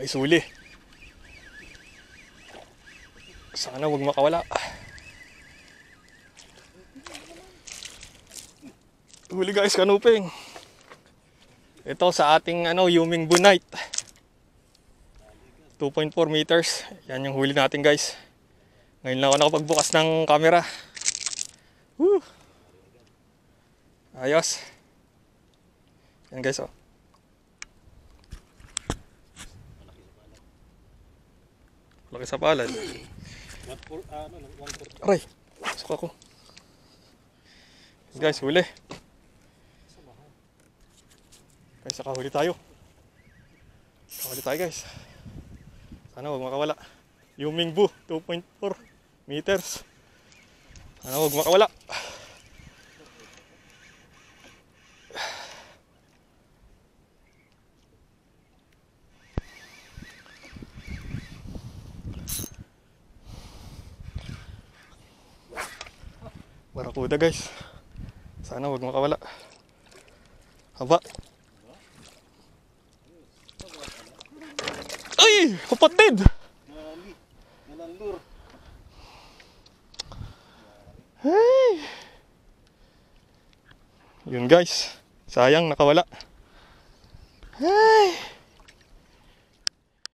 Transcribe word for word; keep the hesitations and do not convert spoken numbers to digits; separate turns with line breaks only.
isuli. Sana wag makawala. Huli guys, kanuping. Ito sa ating ano, Yuming Bunite. two point four meters. Yan yung huli natin guys. Ngayon lang ako nakapagbukas ng camera. Woo! Ayos. Yan guys, oh. Laki sa palad. Aray, pasok ako. Guys, huli. Guys, nakahuli tayo. Nakahuli tayo guys. Sana huwag makawala. Yuming Bu, two point four meters. Sana huwag makawala. Barakuda guys. Sana huwag makawala. Haba. Ay! Kapatid! Hey! Yun guys. Sayang nakawala. Hey!